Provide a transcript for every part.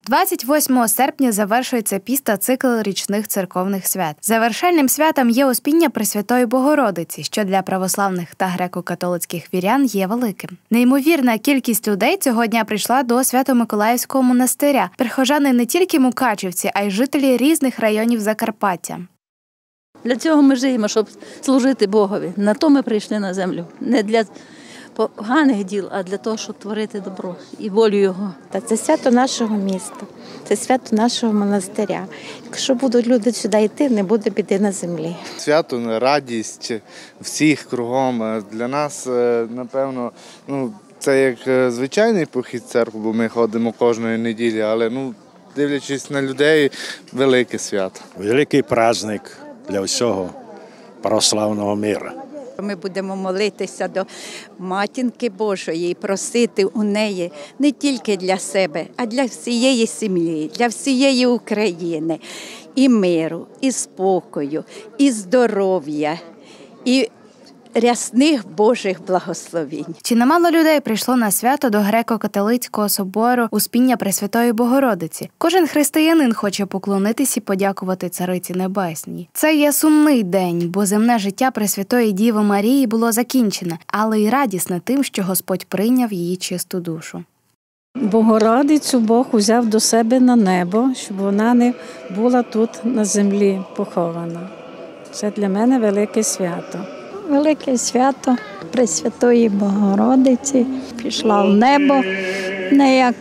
28 серпня завершується піст та цикл річних церковних свят. Завершальним святом є Успіння Пресвятої Богородиці, що для православних та греко-католицьких вірян є великим. Неймовірна кількість людей цього дня прийшла до Свято-Миколаївського монастиря. Прихожани не тільки мукачівці, а й жителі різних районів Закарпаття. Для цього ми живемо, щоб служити Богові. На то ми прийшли на землю. Не для поганих діл, а для того, щоб творити добро і волю Його. Це свято нашого міста, це свято нашого монастиря. Якщо будуть люди сюди йти, не буде біди на землі. Свято, радість всіх кругом. Для нас, напевно, це як звичайний похід в церкву, бо ми ходимо кожної неділі, але дивлячись на людей, велике свято. Великий праздник для всього православного миру. Ми будемо молитися до Матінки Божої і просити у неї не тільки для себе, а для всієї сім'ї, для всієї України. І миру, і спокою, і здоров'я, і рясних Божих благословінь. Чи немало людей прийшло на свято до греко-католицького собору Успіння Пресвятої Богородиці? Кожен християнин хоче поклонитись і подякувати Цариці Небесній. Це є сумний день, бо земне життя Пресвятої Діви Марії було закінчене, але й радісне тим, що Господь прийняв її чисту душу. Богородицю Бог узяв до себе на небо, щоб вона не була тут на землі похована. Це для мене велике свято. Велике свято Пресвятої Богородиці пішла в небо, не як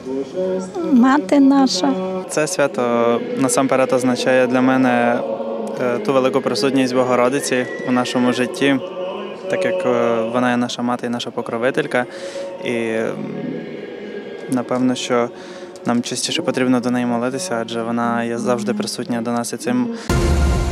мати наша. Це свято насамперед означає для мене ту велику присутність Богородиці у нашому житті, так як вона є наша мати і наша покровителька. І напевно, що нам частіше потрібно до неї молитися, адже вона є завжди присутня до нас і цим